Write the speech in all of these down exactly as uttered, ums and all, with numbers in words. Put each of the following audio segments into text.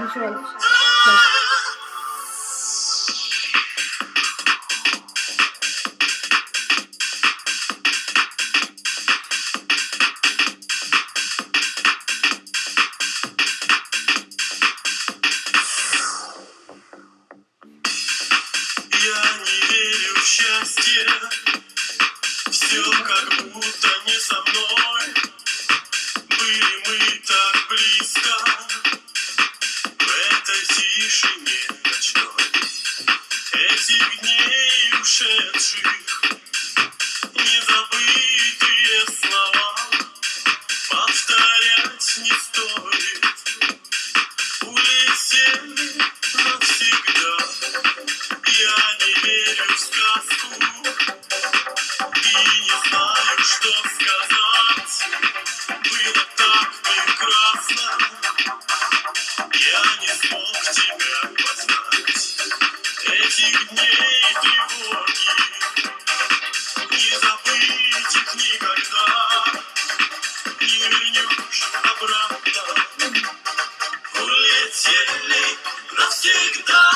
началось. Я не верю в счастье, все как будто не со мной. Были мы так близко в этой тишине ночной. Этих дней ушедших незабытые слова повторять не стоит. Улетели навсегда. Я не верю в сказку и не знаю, что сказать. Было так прекрасно, я не смог тебя познать. Этих дней тревоги не забыть их никогда. Не вернешь обратно. Улетели навсегда.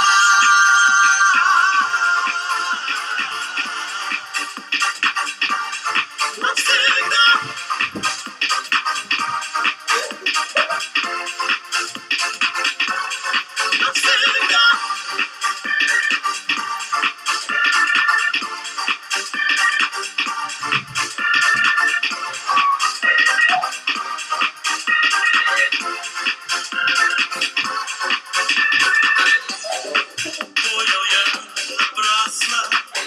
Понял я напрасно,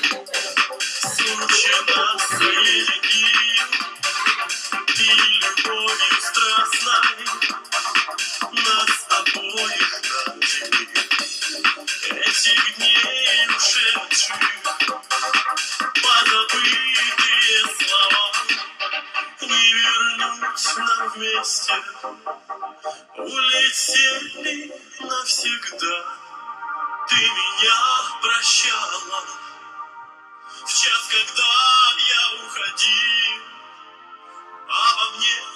случайно соединил ты любовью страстной нас обоих наделил. Этих дней ушедших позабытые слова не вернуть нам вместе. Улетели навсегда. Ты меня прощала в час, когда я уходил, а во мне